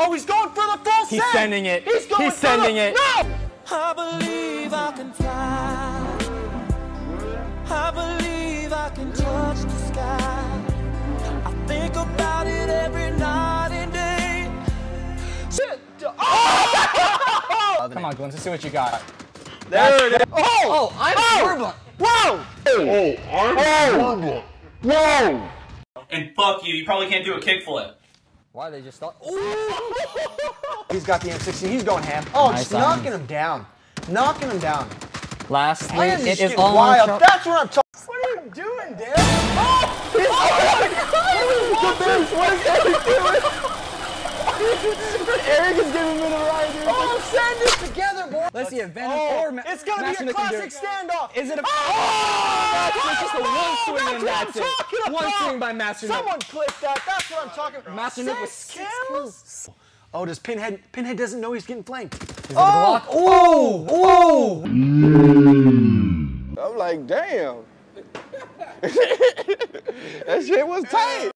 Oh, he's going for the full set. He's sending it. He's sending it. No! I believe I can fly. I believe I can touch the sky. I think about it every night and day. Oh! Come on, Glenn, let's see what you got. There it is. Oh, I'm turbulent. Whoa! Whoa! And fuck you, you probably can't do a kickflip. Why they just thought? He's got the M16. He's going ham. Oh, Nice just knocking him down. Knocking him down. Lastly, Man, it is getting all wild. on That's what I'm talking. What are you doing, Dan? Oh! What is Eric doing? Eric is giving him a ride, dude. Oh, send it together, boy. Let's see if Venom or It's gonna Master be a Nick can do classic it. standoff. Is it a? Oh! It's just a one swing and That's that's what I'm talking it. One about. swing by Master Nick. Someone clip that. That's what I'm talking about. Master Nick with 6 6 kills. Oh, does Pinhead doesn't know he's getting flanked. Is it a block? Oh! I'm like, damn. That shit was tight.